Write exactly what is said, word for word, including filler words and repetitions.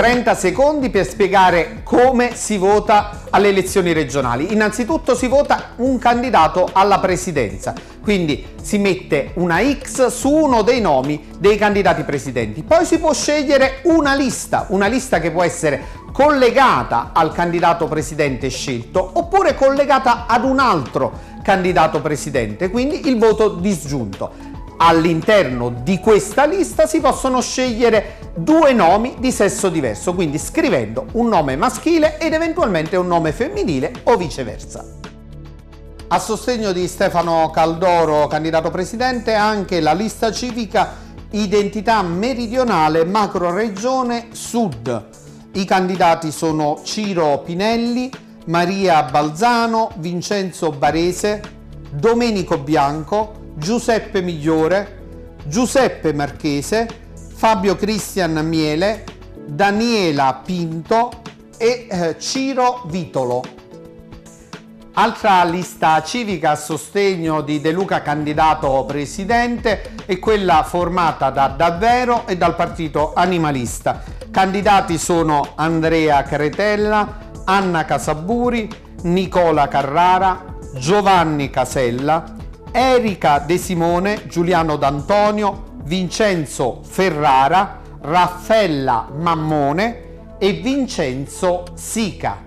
trenta secondi per spiegare come si vota alle elezioni regionali. Innanzitutto si vota un candidato alla presidenza, quindi si mette una X su uno dei nomi dei candidati presidenti. Poi si può scegliere una lista, una lista che può essere collegata al candidato presidente scelto oppure collegata ad un altro candidato presidente, quindi il voto disgiunto. All'interno di questa lista si possono scegliere due nomi di sesso diverso, quindi scrivendo un nome maschile ed eventualmente un nome femminile o viceversa. A sostegno di Stefano Caldoro, candidato presidente, anche la lista civica Identità Meridionale Macroregione Sud. I candidati sono Ciro Pinelli, Maria Balzano, Vincenzo Barese, Domenico Bianco, Giuseppe Migliore, Giuseppe Marchese, Fabio Cristian Miele, Daniela Pinto e eh, Ciro Vitolo. Altra lista civica a sostegno di De Luca candidato presidente è quella formata da Davvero e dal partito Animalista. Candidati sono Andrea Cretella, Anna Casaburi, Nicola Carrara, Giovanni Casella, Erika De Simone, Giuliano D'Antonio, Vincenzo Ferrara, Raffaella Mammone e Vincenzo Sica.